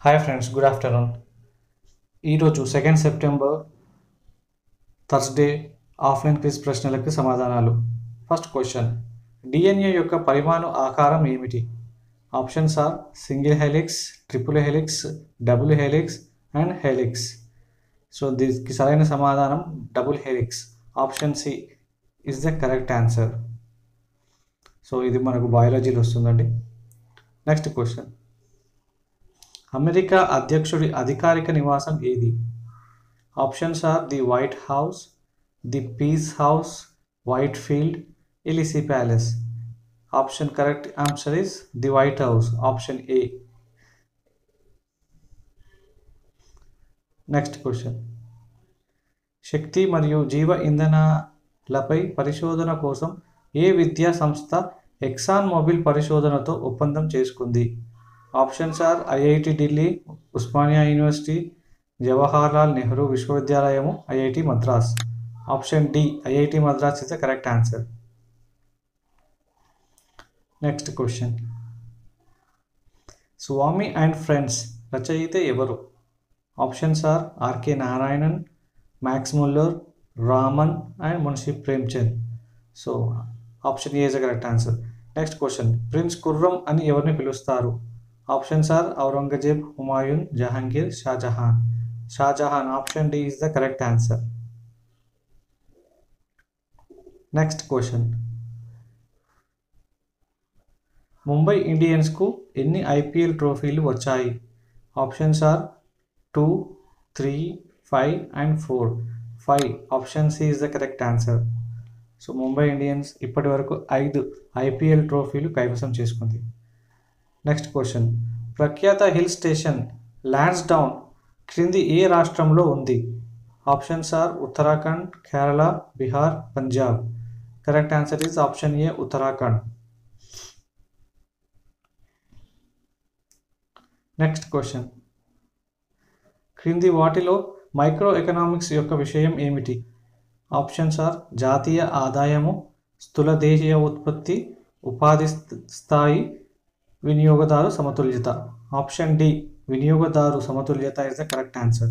Hi friends, good afternoon. ఈరోజు 2 September Thursday offline quiz ప్రశ్నలకు సమాధానాలు. ఫస్ట్ క్వశ్చన్, డిఎన్ఏ యొక్క పరిమాణు ఆకారం ఏమిటి? Options are single helix, triple helix, double helix and helix. So దీనికి సరైన సమాధానం double helix. Option C is the correct answer. So ఇది మనకు బయాలజీలో వస్తుందండి. నెక్స్ట్ క్వశ్చన్, అమెరికా అధ్యక్షుడి అధికారిక నివాసం ఏది? Options are the white house, the peace house, white field, Elysee palace. Option correct answer is the white house, option A. Next question, శక్తి మరియు జీవ ఇంధనాలపై పరిశోధన కోసం ఏ విద్యా సంస్థ ఎక్సాన్ మొబిల్ పరిశోధనతో ఒప్పందం చేసుకుంది? Options are IIT Delhi, Osmania university, Jawaharlal Nehru విశ్వవిద్యాలయము, IIT Madras. Option D IIT Madras is the correct answer. Next question, Swami and friends రచయిత ఎవరు? Options are RK Narayanan, Max Muller, Raman and Munshi Premchand. So option A is the correct answer. Next question, prince Khurram అని ఎవరిని పిలుస్తారు? Options are Aurangzeb, Humayun, Jahangir, Shahjahan. Shahjahan, option D is the correct answer. Next question, Mumbai ఇండియన్స్కు ఎన్ని IPL ట్రోఫీలు వచ్చాయి? Options are 2, 3, 5 and 4. 5. Option C is the correct answer. So Mumbai Indians ఇప్పటి వరకు 5 IPL ట్రోఫీలు కైవసం చేసుకుంది. నెక్స్ట్ క్వశ్చన్, ప్రఖ్యాత హిల్ స్టేషన్ లాన్స్డౌన్ క్రింది ఏ రాష్ట్రంలో ఉంది? Options are Uttarakhand, Kerala, Bihar, Punjab. Correct answer is option A, Uttarakhand. Next question, క్రింది వాటిలో మైక్రో ఎకనామిక్స్ యొక్క విషయం ఏమిటి? ఆప్షన్స్ ఆర్ జాతీయ ఆదాయము, స్థూల దేశీయ ఉత్పత్తి, ఉపాధి స్థాయి, వినియోగదారు సమతుల్యత. ఆప్షన్ డి వినియోగదారు సమతుల్యత is the correct answer.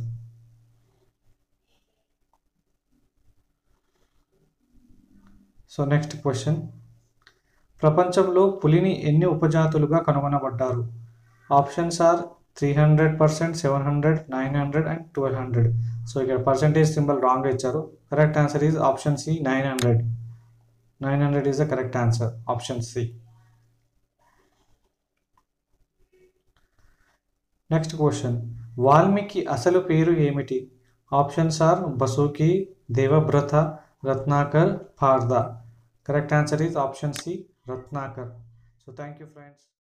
So next question, ప్రపంచంలో పులిని ఎన్ని ఉపజాతులుగా కనుగొనబడ్డారు? Options are 300%, 700, 900 and 1200. సో ఇక్కడ పర్సెంటేజ్ సింబల్ రాంగ్ ఇచ్చారు. Correct answer is option C, 900. 900 is the correct answer, option C. Next question, Valmiki అసలు పేరు ఏమిటి? Options are Basuki, Devavrata, Ratnakar, Partha. Correct answer is option C, Ratnakar. So thank you friends.